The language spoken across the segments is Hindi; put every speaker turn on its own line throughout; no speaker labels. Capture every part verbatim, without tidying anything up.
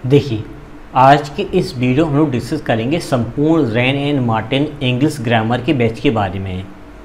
देखिए, आज के इस वीडियो में हम लोग डिस्कस करेंगे संपूर्ण Wren and Martin English grammar के बैच के बारे में।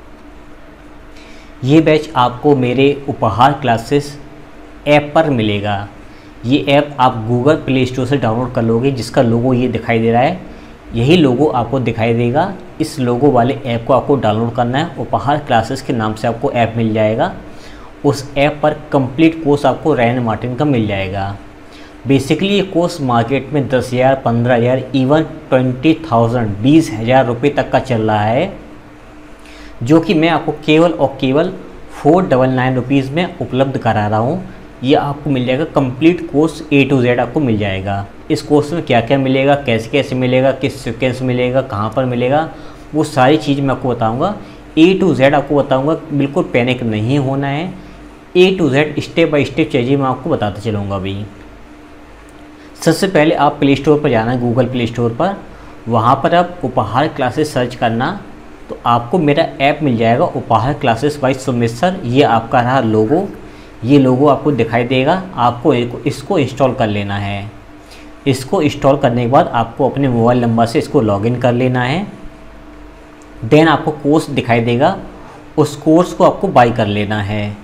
ये बैच आपको मेरे उपहार क्लासेस ऐप पर मिलेगा। ये ऐप आप गूगल प्ले स्टोर से डाउनलोड कर लोगे, जिसका लोगो ये दिखाई दे रहा है। यही लोगो आपको दिखाई देगा। इस लोगो वाले ऐप को आपको डाउनलोड करना है। उपहार क्लासेस के नाम से आपको ऐप मिल जाएगा। उस ऐप पर कंप्लीट कोर्स आपको रैन एंड मार्टिन का मिल जाएगा। बेसिकली ये कोर्स मार्केट में दस हज़ार पंद्रह हज़ार इवन ट्वेंटी थाउजेंड बीस हज़ार रुपये तक का चल रहा है, जो कि मैं आपको केवल और केवल फोर डबल नाइन रुपीज़ में उपलब्ध करा रहा हूँ। ये आपको मिल जाएगा complete course, A to Z आपको मिल जाएगा। इस कोर्स में क्या क्या मिलेगा, कैसे कैसे मिलेगा, किस सीक्वेंस मिलेगा, कहाँ पर मिलेगा, वो सारी चीज़ मैं आपको बताऊँगा। ए टू जेड आपको बताऊँगा। बिल्कुल पैनिक नहीं होना है। A to Z step by step चीज़ें मैं आपको बताता चलूँगा। अभी सबसे पहले आप प्ले स्टोर पर जाना है, गूगल प्ले स्टोर पर। वहाँ पर आप उपहार क्लासेस सर्च करना तो आपको मेरा ऐप मिल जाएगा, उपहार क्लासेस बाय सुमित सर। ये आपका रहा लोगो। ये लोगो आपको दिखाई देगा। आपको इसको इंस्टॉल कर लेना है। इसको इंस्टॉल करने के बाद आपको अपने मोबाइल नंबर से इसको लॉगिन कर लेना है। देन आपको कोर्स दिखाई देगा, उस कोर्स को आपको बाय कर लेना है।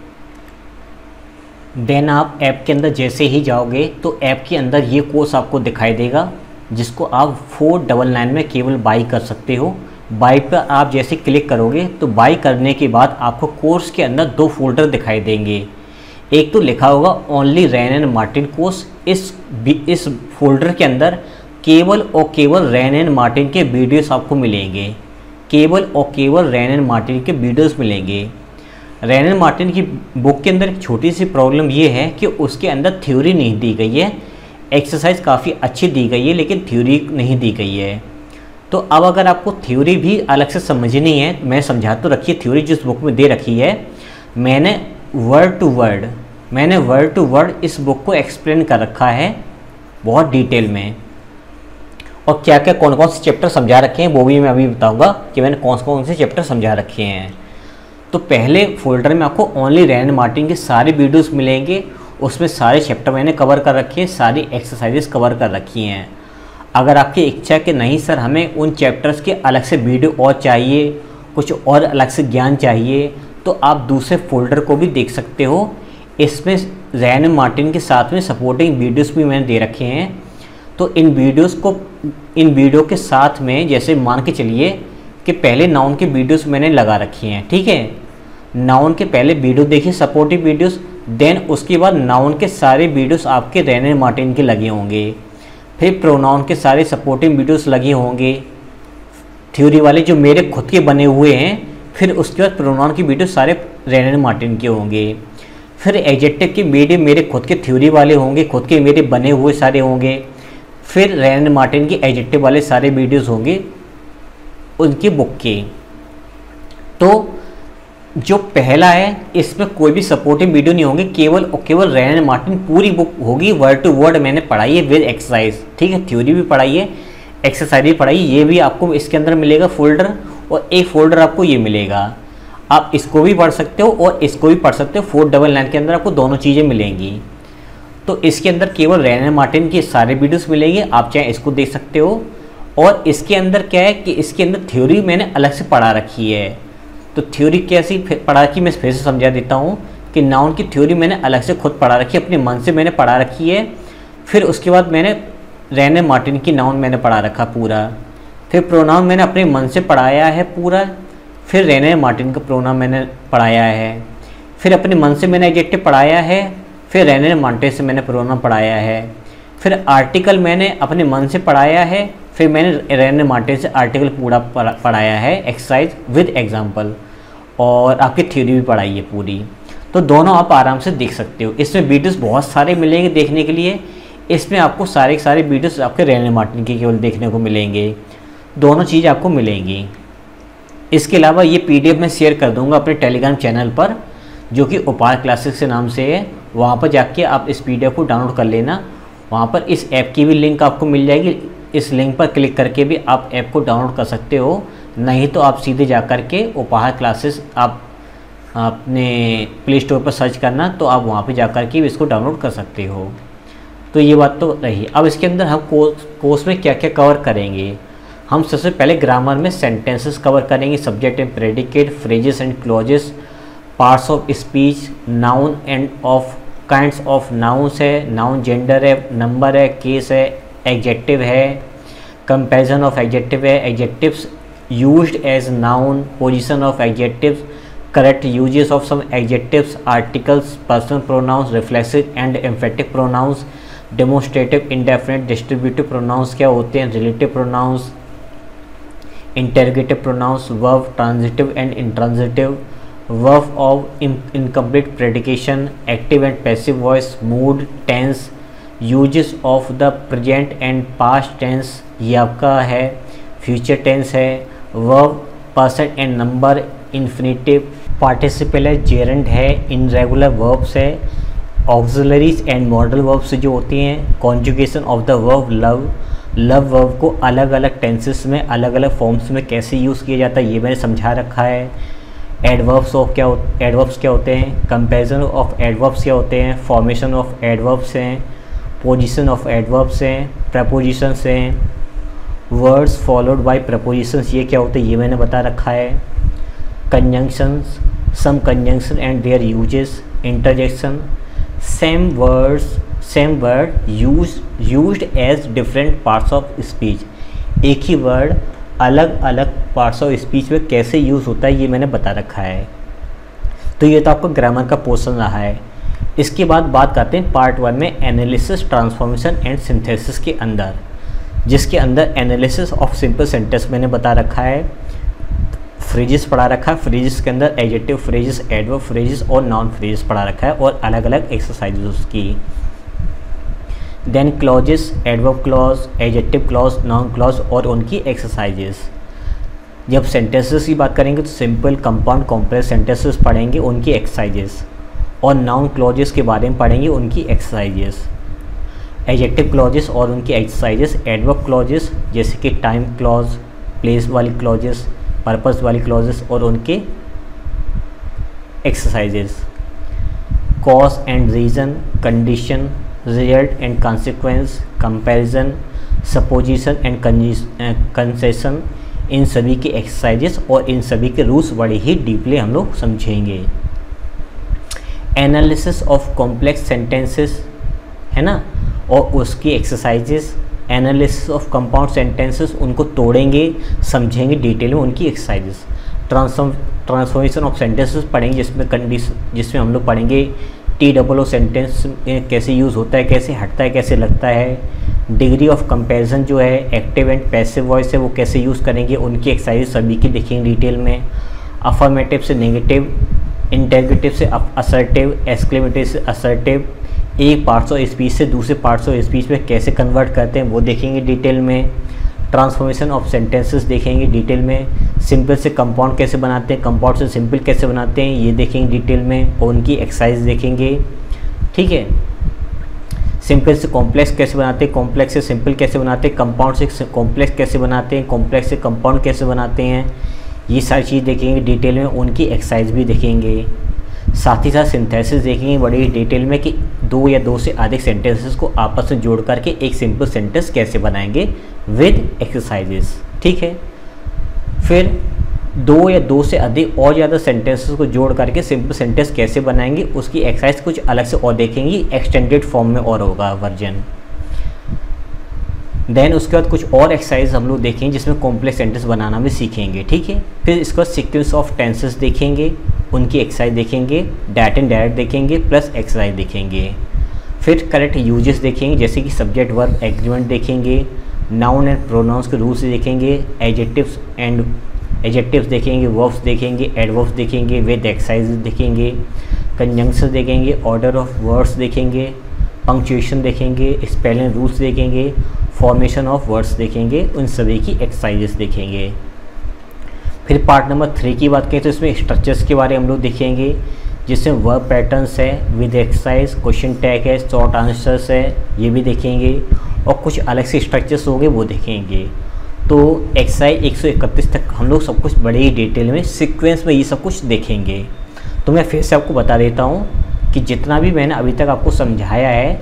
देन आप ऐप के अंदर जैसे ही जाओगे तो ऐप के अंदर ये कोर्स आपको दिखाई देगा, जिसको आप फोर डबल नाइन में केवल बाई कर सकते हो। बाई पर आप जैसे क्लिक करोगे तो बाई करने के बाद आपको कोर्स के अंदर दो फोल्डर दिखाई देंगे। एक तो लिखा होगा only Wren and Martin course. इस इस फोल्डर के अंदर केवल और केवल रैन एंड मार्टिन के वीडियोस आपको मिलेंगे। केवल और केवल रैन एंड मार्टिन के वीडियोस मिलेंगे। रैन एंड मार्टिन की बुक के अंदर एक छोटी सी प्रॉब्लम ये है कि उसके अंदर थ्योरी नहीं दी गई है। एक्सरसाइज काफ़ी अच्छी दी गई है, लेकिन थ्योरी नहीं दी गई है। तो अब अगर आपको थ्योरी भी अलग से समझनी है, मैं समझा तो रखिए। थ्योरी जिस बुक में दे रखी है, मैंने वर्ड टू वर्ड मैंने वर्ड टू वर्ड इस बुक को एक्सप्लेन कर रखा है बहुत डिटेल में। और क्या क्या कौन कौन से चैप्टर समझा रखे हैं वो भी मैं अभी बताऊँगा कि मैंने कौन कौन से चैप्टर समझा रखे हैं। तो पहले फोल्डर में आपको ओनली रैन एंड मार्टिन के सारे वीडियोस मिलेंगे। उसमें सारे चैप्टर मैंने कवर कर रखे हैं, सारी एक्सरसाइजेस कवर कर रखी हैं। अगर आपकी इच्छा कि नहीं सर हमें उन चैप्टर्स के अलग से वीडियो और चाहिए, कुछ और अलग से ज्ञान चाहिए, तो आप दूसरे फोल्डर को भी देख सकते हो। इसमें रैन एंड मार्टिन के साथ में सपोर्टिंग वीडियोस भी मैंने दे रखे हैं। तो इन वीडियोस को इन वीडियो के साथ में जैसे मान के चलिए कि पहले नाउन के वीडियोस मैंने लगा रखी हैं, ठीक है। नाउन के पहले वीडियो देखिए, सपोर्टिव वीडियोस। देन उसके बाद नाउन के सारे वीडियोस आपके रैन एंड मार्टिन के लगे होंगे। फिर प्रोनाउन के सारे सपोर्टिव वीडियोस लगे होंगे, थ्योरी वाले जो मेरे खुद के बने हुए हैं। फिर उसके बाद प्रोनाउन की वीडियो सारे रैन एंड मार्टिन के होंगे। फिर एडजेक्टिव के वीडियो मेरे खुद के थ्योरी वाले होंगे, खुद के मेरे बने हुए सारे होंगे। फिर रैन एंड मार्टिन के एडजेक्टिव वाले सारे वीडियोज़ होंगे उनकी बुक के। तो जो पहला है इसमें कोई भी सपोर्टिव वीडियो नहीं होंगे, केवल और केवल रैन एंड मार्टिन पूरी बुक होगी। वर्ड टू वर्ड मैंने पढ़ाई है विद एक्सरसाइज, ठीक है। थ्योरी भी पढ़ाई है, एक्सरसाइज भी पढ़ाई है। ये भी आपको इसके अंदर मिलेगा फोल्डर, और एक फोल्डर आपको ये मिलेगा। आप इसको भी पढ़ सकते हो और इसको भी पढ़ सकते हो। फोर डबल नाइन के अंदर आपको दोनों चीज़ें मिलेंगी। तो इसके अंदर केवल रैन एंड मार्टिन के सारे वीडियोस मिलेंगे, आप चाहे इसको देख सकते हो। और इसके अंदर क्या है कि इसके अंदर थ्योरी मैंने अलग से पढ़ा रखी है। तो थ्योरी कैसी पढ़ा रखी मैं फिर से समझा देता हूँ कि नाउन की थ्योरी मैंने अलग से खुद पढ़ा रखी है, अपने मन से मैंने पढ़ा रखी है। फिर उसके बाद मैंने रैन एंड मार्टिन की नाउन मैंने पढ़ा रखा पूरा। फिर प्रोनाउन मैंने अपने मन से पढ़ाया है पूरा। फिर रैन एंड मार्टिन का प्रोनाउन मैंने पढ़ाया है। फिर अपने मन से मैंने एडजेक्टिव पढ़ाया है। फिर रैन एंड मार्टिन से मैंने प्रोनाउन पढ़ाया है। फिर आर्टिकल मैंने अपने मन से पढ़ाया है। फिर मैंने रैन एंड मार्टिन से आर्टिकल पूरा पढ़ाया है, एक्सरसाइज विद एग्जाम्पल। और आपकी थ्योरी भी पढ़ाई है पूरी। तो दोनों आप आराम से देख सकते हो। इसमें वीडियोस बहुत सारे मिलेंगे देखने के लिए। इसमें आपको सारे सारे वीडियोस आपके रैन एंड मार्टिन के केवल देखने को मिलेंगे। दोनों चीज़ आपको मिलेंगी। इसके अलावा ये पीडीएफ मैं शेयर कर दूंगा अपने टेलीग्राम चैनल पर, जो कि उपहार क्लासेस के नाम से है। वहाँ पर जाके आप इस पीडीएफ को डाउनलोड कर लेना। वहाँ पर इस ऐप की भी लिंक आपको मिल जाएगी। इस लिंक पर क्लिक करके भी आप ऐप को डाउनलोड कर सकते हो। नहीं तो आप सीधे जा कर के उपहार क्लासेस आप अपने प्ले स्टोर पर सर्च करना, तो आप वहाँ पे जा कर के भी इसको डाउनलोड कर सकते हो। तो ये बात तो रही। अब इसके अंदर हम कोर्स कोर्स में क्या क्या कवर करेंगे। हम सबसे पहले ग्रामर में सेंटेंसेस कवर करेंगे, subject and predicate, phrases and clauses, parts of speech, noun and of kinds of nouns है, नाउन जेंडर है, नंबर है, केस है, एडजेक्टिव है, कंपैरिजन ऑफ एडजेक्टिव है, adjectives used as noun, position of adjectives, correct uses of some adjectives, articles, personal pronouns, reflexive and emphatic pronouns, demonstrative, indefinite, distributive pronouns क्या होते हैं, relative pronouns, interrogative pronouns, verb transitive and intransitive, verb of incomplete predication, active and passive voice, mood, tense, uses of the present and past tense, ये आपका है, फ्यूचर टेंस है, verb, person and number, infinitive, participle है, जेरेंट है, इनरेगुलर वर्ब्स है, ऑक्सिलरीज एंड मॉडल वर्ब्स जो होती हैं, conjugation of the verb love, love verb को अलग अलग टेंसेस में अलग अलग फॉर्म्स में कैसे यूज़ किया जाता है ये मैंने समझा रखा है। एडवर्ब्स ऑफ क्या एडवर्ब्स क्या होते हैं, कंपैरिजन ऑफ एडवर्ब्स क्या होते हैं, फॉर्मेशन ऑफ एडवर्ब्स हैं, पोजीशन ऑफ एडवर्ब्स हैं, प्रपोजिशंस हैं, वर्ड्स फॉलोड बाय प्रपोजिशंस ये क्या होते हैं ये मैंने बता रखा है, conjunctions, some conjunction and their uses, interjection, same words same word use used as different parts of speech, एक ही वर्ड अलग अलग पार्ट्स ऑफ स्पीच में कैसे यूज़ होता है ये मैंने बता रखा है। तो ये तो आपका ग्रामर का पोर्शन रहा है। इसके बाद बात करते हैं पार्ट वन में एनालिसिस, ट्रांसफॉर्मेशन एंड सिंथेसिस के अंदर, जिसके अंदर एनालिसिस ऑफ सिंपल सेंटेंस मैंने बता रखा है, फ्रेजेस पढ़ा रखा है, फ्रेजेस के अंदर एडजेक्टिव फ्रेजेस, एडवर्ब फ्रेजेस और नॉन फ्रेजेस पढ़ा रखा है और अलग अलग एक्सरसाइजेस उसकी। Then clauses, adverb clause, adjective clause, noun clause और उनकी एक्सरसाइजेस। जब सेंटेंसेस की बात करेंगे तो सिंपल, कंपाउंड, कॉम्प्लेक्स सेंटेंसेस पढ़ेंगे, उनकी एक्सरसाइजेस, और नाउन क्लॉजेस के बारे में पढ़ेंगे, उनकी एक्सरसाइजेस, एडजेक्टिव क्लॉजेस और उनकी एक्सरसाइजेस, एडवर्ब क्लॉजेस जैसे कि टाइम क्लॉज, प्लेस वाली क्लॉजेस, पर्पस वाली क्लॉजेस और उनके exercises, cause and reason, condition, result and consequence, comparison, supposition and concession, इन सभी की एक्सरसाइजेस और इन सभी के रूल्स बड़े ही डीपली हम लोग समझेंगे। एनालिसिस ऑफ कॉम्प्लेक्स सेंटेंसेस है ना, और उसकी exercises, analysis of compound sentences, उनको तोड़ेंगे, समझेंगे डिटेल में, उनकी exercises. Transform transformation of sentences पढ़ेंगे, जिसमें कंडीशन जिसमें हम लोग पढ़ेंगे टी डबल ओ सेंटेंस कैसे यूज़ होता है, कैसे हटता है, कैसे लगता है। डिग्री ऑफ कंपैरिजन जो है, एक्टिव एंड पैसिव वॉइस है, वो कैसे यूज़ करेंगे, उनकी एक्सरसाइज सभी की देखेंगे डिटेल में। अफर्मेटिव से नेगेटिव, इंटेग्रेटिव से असर्टिव, एक्सक्लेमेटिव से असर्टिव, एक पार्ट्स ऑफ स्पीच से दूसरे पार्ट्स ऑफ स्पीच में कैसे कन्वर्ट करते हैं वो देखेंगे डिटेल में। ट्रांसफॉर्मेशन ऑफ सेंटेंसेस देखेंगे डिटेल में। सिंपल से कंपाउंड कैसे बनाते हैं, कंपाउंड से सिंपल कैसे बनाते हैं ये देखेंगे डिटेल में, और उनकी एक्सरसाइज देखेंगे। ठीक है, सिंपल से कॉम्प्लेक्स कैसे बनाते हैं, कॉम्प्लेक्स से सिंपल कैसे बनाते हैं, कंपाउंड से कॉम्प्लेक्स कैसे बनाते हैं, कॉम्प्लेक्स से कंपाउंड कैसे बनाते हैं, ये सारी चीज़ देखेंगे डिटेल में, उनकी एक्सरसाइज भी देखेंगे। साथ ही साथ सिंथेसिस देखेंगे बड़ी ही डिटेल में कि दो या दो से अधिक सेंटेंसेस को आपस में जोड़ करके एक सिंपल सेंटेंस कैसे बनाएंगे विद एक्सरसाइजेस। ठीक है, फिर दो या दो से अधिक और ज़्यादा सेंटेंसेस को जोड़ करके सिंपल सेंटेंस कैसे बनाएंगे उसकी एक्सरसाइज कुछ अलग से और देखेंगे, एक्सटेंडेड फॉर्म में और होगा वर्जन। देन उसके बाद कुछ और एक्सरसाइज हम लोग देखेंगे जिसमें कॉम्प्लेक्स सेंटेंस बनाना भी सीखेंगे। ठीक है, फिर इसके बाद सीक्वेंस ऑफ टेंसेस देखेंगे, उनकी एक्सरसाइज देखेंगे, डायरेक्ट एंड डायरेक्ट देखेंगे, प्लस एक्सरसाइज देखेंगे। फिर करेक्ट यूजेस देखेंगे, जैसे कि सब्जेक्ट वर्ब एग्रीमेंट देखेंगे, नाउन एंड प्रोनाउंस के रूल्स देखेंगे, एडजेक्टिव्स एंड एडजेक्टिव्स देखेंगे, वर्ब्स देखेंगे, एडवर्ब्स देखेंगे, विद एक्सरसाइज देखेंगे, कंजंक्शन देखेंगे, ऑर्डर ऑफ वर्ड्स देखेंगे, पंक्चुएशन देखेंगे, स्पेलिंग रूल्स देखेंगे, फॉर्मेशन ऑफ वर्ड्स देखेंगे, उन सभी की एक्सरसाइजेस देखेंगे। फिर पार्ट नंबर थ्री की बात करें तो इसमें स्ट्रक्चर्स के बारे में हम लोग देखेंगे, जिसमें वर्ब पैटर्न्स है विद एक्सरसाइज, क्वेश्चन टैग है, शॉर्ट आंसर्स है, ये भी देखेंगे, और कुछ अलग से स्ट्रक्चर्स होंगे वो देखेंगे। तो एक्सरसाइज एक सौ इकतीस तक हम लोग सब कुछ बड़े ही डिटेल में सीक्वेंस में ये सब कुछ देखेंगे। तो मैं फिर से आपको बता देता हूँ कि जितना भी मैंने अभी तक आपको समझाया है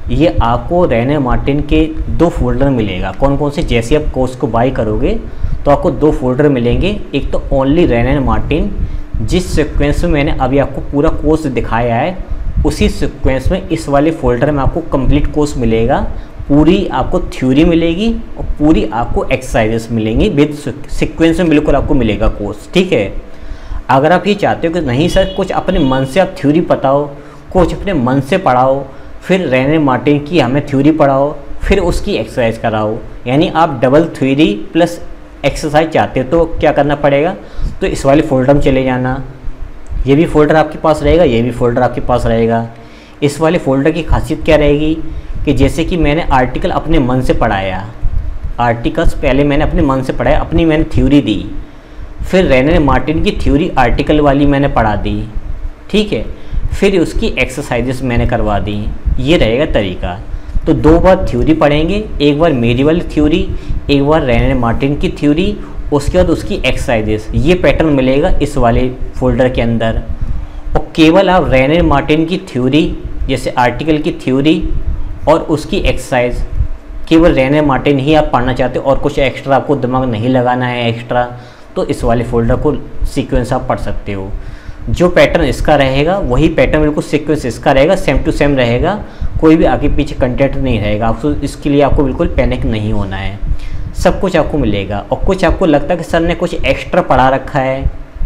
ये आपको रेने मार्टिन के दो फोल्डर मिलेगा। कौन कौन से? जैसे आप कोर्स को बाई करोगे तो आपको दो फोल्डर मिलेंगे। एक तो ओनली रेने मार्टिन, जिस सीक्वेंस में मैंने अभी आपको पूरा कोर्स दिखाया है उसी सीक्वेंस में इस वाले फोल्डर में आपको कंप्लीट कोर्स मिलेगा। पूरी आपको थ्योरी मिलेगी और पूरी आपको एक्सरसाइजेस मिलेंगी विद सीक्वेंस में बिल्कुल आपको मिलेगा कोर्स, ठीक है। अगर आप ये चाहते हो कि नहीं सर कुछ अपने मन से आप थ्योरी बताओ, कुछ अपने मन से पढ़ाओ, फिर रेने मार्टिन की हमें थ्योरी पढ़ाओ, फिर उसकी एक्सरसाइज कराओ, यानी आप डबल थ्योरी प्लस एक्सरसाइज चाहते हो तो क्या करना पड़ेगा? तो इस वाले फोल्डर में चले जाना। ये भी फोल्डर आपके पास रहेगा, ये भी फोल्डर आपके पास रहेगा। इस वाले फोल्डर की खासियत क्या रहेगी कि जैसे कि मैंने आर्टिकल अपने मन से पढ़ाया, आर्टिकल्स पहले मैंने अपने मन से पढ़ाया, अपनी मैंने थ्योरी दी, फिर रेने मार्टिन की थ्योरी आर्टिकल वाली मैंने पढ़ा दी, ठीक है, फिर उसकी एक्सरसाइजेस मैंने करवा दी। ये रहेगा तरीका। तो दो बार थ्योरी पढ़ेंगे, एक बार मेरी वाली थ्योरी, एक बार रेने मार्टिन की थ्योरी, उसके बाद उसकी एक्सरसाइजेस। ये पैटर्न मिलेगा इस वाले फोल्डर के अंदर। और केवल आप रेने मार्टिन की थ्योरी, जैसे आर्टिकल की थ्योरी और उसकी एक्सरसाइज, केवल रेने मार्टिन ही आप पढ़ना चाहते हो और कुछ एक्स्ट्रा आपको दिमाग नहीं लगाना है एक्स्ट्रा, तो इस वाले फोल्डर को सीक्वेंस आप पढ़ सकते हो। जो पैटर्न इसका रहेगा वही पैटर्न बिल्कुल सीक्वेंस इसका रहेगा, सेम टू सेम रहेगा, कोई भी आगे पीछे कंटेंट नहीं रहेगा। आपको इसके लिए आपको बिल्कुल पैनिक नहीं होना है, सब कुछ आपको मिलेगा। और कुछ आपको लगता है कि सर ने कुछ एक्स्ट्रा पढ़ा रखा है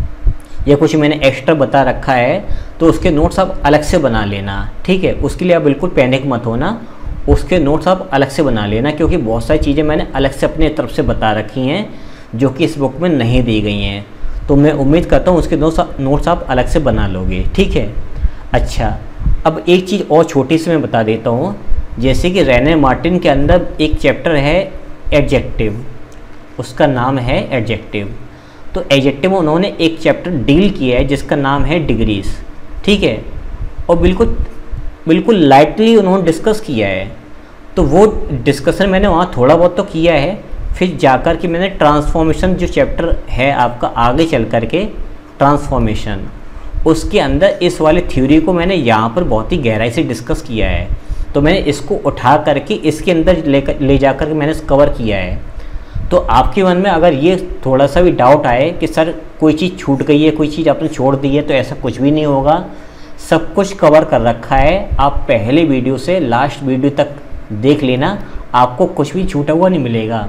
या कुछ मैंने एक्स्ट्रा बता रखा है, तो उसके नोट्स आप अलग से बना लेना, ठीक है। उसके लिए आप बिल्कुल पैनिक मत होना, उसके नोट्स आप अलग से बना लेना, क्योंकि बहुत सारी चीज़ें मैंने अलग से अपने तरफ से बता रखी हैं जो कि इस बुक में नहीं दी गई हैं। तो मैं उम्मीद करता हूँ उसके नोट्स नोट्स आप अलग से बना लोगे, ठीक है। अच्छा, अब एक चीज़ और छोटी सी मैं बता देता हूँ। जैसे कि रेने मार्टिन के अंदर एक चैप्टर है एडजेक्टिव, उसका नाम है एडजेक्टिव। तो एडजेक्टिव में उन्होंने एक चैप्टर डील किया है जिसका नाम है डिग्रीज, ठीक है। और बिल्कुल बिल्कुल लाइटली उन्होंने डिस्कस किया है। तो वो डिस्कशन मैंने वहाँ थोड़ा बहुत तो किया है, फिर जाकर के मैंने ट्रांसफॉर्मेशन जो चैप्टर है आपका आगे चल कर के ट्रांसफॉर्मेशन, उसके अंदर इस वाले थ्योरी को मैंने यहाँ पर बहुत ही गहराई से डिस्कस किया है। तो मैंने इसको उठा करके इसके अंदर ले ले जा कर के मैंने कवर किया है। तो आपके मन में अगर ये थोड़ा सा भी डाउट आए कि सर कोई चीज़ छूट गई है, कोई चीज़ आपने छोड़ दी है, तो ऐसा कुछ भी नहीं होगा, सब कुछ कवर कर रखा है। आप पहले वीडियो से लास्ट वीडियो तक देख लेना, आपको कुछ भी छूटा हुआ नहीं मिलेगा।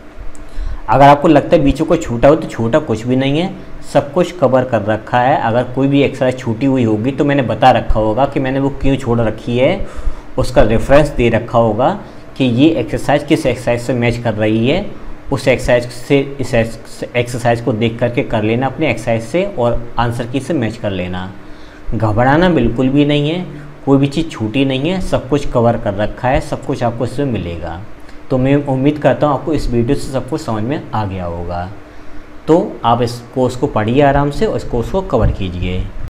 अगर आपको लगता है बीचों को छूटा हो तो छूटा कुछ भी नहीं है, सब कुछ कवर कर रखा है। अगर कोई भी एक्सरसाइज छूटी हुई होगी तो मैंने बता रखा होगा कि मैंने वो क्यों छोड़ रखी है, उसका रेफरेंस दे रखा होगा कि ये एक्सरसाइज किस एक्सरसाइज से मैच कर रही है, उस एक्सरसाइज से इस एक्सरसाइज को देख करके कर लेना अपने एक्सरसाइज से, और आंसर की से मैच कर लेना। घबराना बिल्कुल भी नहीं है, कोई भी चीज़ छूटी नहीं है, सब कुछ कवर कर रखा है, सब कुछ आपको इसमें मिलेगा। तो मैं उम्मीद करता हूँ आपको इस वीडियो से सब कुछ समझ में आ गया होगा। तो आप इस कोर्स को पढ़िए आराम से और इस कोर्स को कवर कीजिए।